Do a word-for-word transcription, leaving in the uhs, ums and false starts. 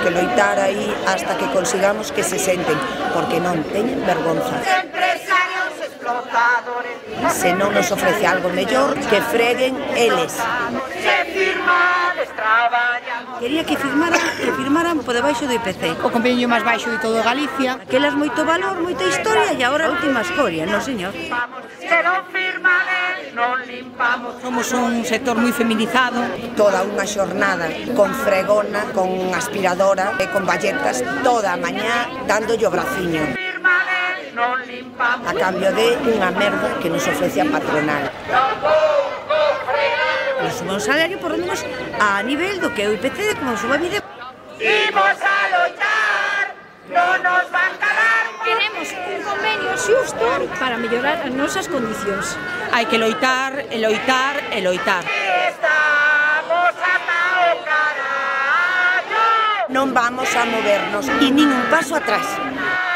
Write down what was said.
que loitar aí hasta que consigamos que se senten, porque non teñen vergonza. Empresarios explotadores. Se non nos ofrece algo mellor, que freguen eles. Se firmades traballan. Quería que firmaran, que firmaran por debaixo do I P C. O convenio máis baixo de todo Galicia. Aquelas moito valor, moita historia e agora a última escoria, non señor? Se non firmades, non limpamos. Somos un sector moi feminizado. Toda unha xornada con fregona, con aspiradora e con valletas toda a mañá dándolle o braciño. Firmades, non limpamos. A cambio de unha merda que nos ofrece a patronal. Nos suba un salario por lo menos a nivel do que é o I P C, como suba a vida. Imos a loitar, non nos van calar. Queremos un convenio xusto para mellorar as nosas condicións. Hai que loitar, e loitar, e loitar. Estamos ata o carallo. Non vamos a movernos e nin un paso atrás.